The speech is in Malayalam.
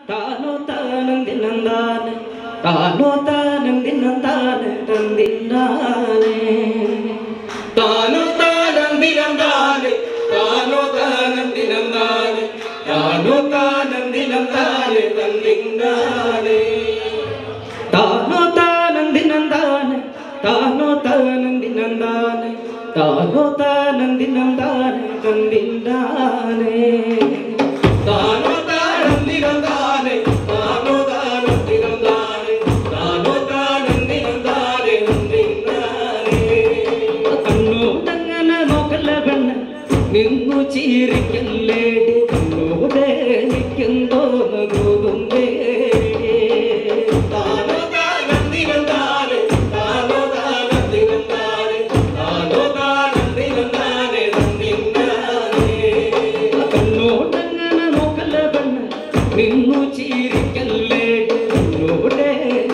താനോ താനന്ദിനന്ദാനെ താനോ താനന്ദിനന്ദാനെ തന്ദിനാനെ താനോ താനന്ദിനന്ദാനെ താനോ താനന്ദിനന്ദാനെ താനോ താനന്ദിനന്ദാനെ തന്ദിനാനെ താനോ താനന്ദിനന്ദാനെ താനോ താനന്ദിനന്ദാനെ താനോ താനന്ദിനന്ദാനെ തന്ദിനാനെ താനോ താനന്ദിനന്ദാനെ താനോ താനന്ദിനന്ദാനെ താനോ താനന്ദിനന്ദാനെ തന്ദിനാനെ കണ്ണോടങ്ങനെ നോക്കല്ല പെണ്ണ് നിന്നു ചീരിക്കല്ലേടി കണ്ണോടെ നിൽക്കുന്തോ നൂതുമ്പേ താനോ താനന്ദിനന്ദാനെ താനോ താനന്ദിനന്ദാനെ താനോ താനന്ദിനന്ദാനെ തന്ദിനാനെ കണ്ണോടങ്ങനെ നോക്കല്ല പെണ്ണ് നിന്നു ചീരിക്കല്ലേടി കണ്ണോടെ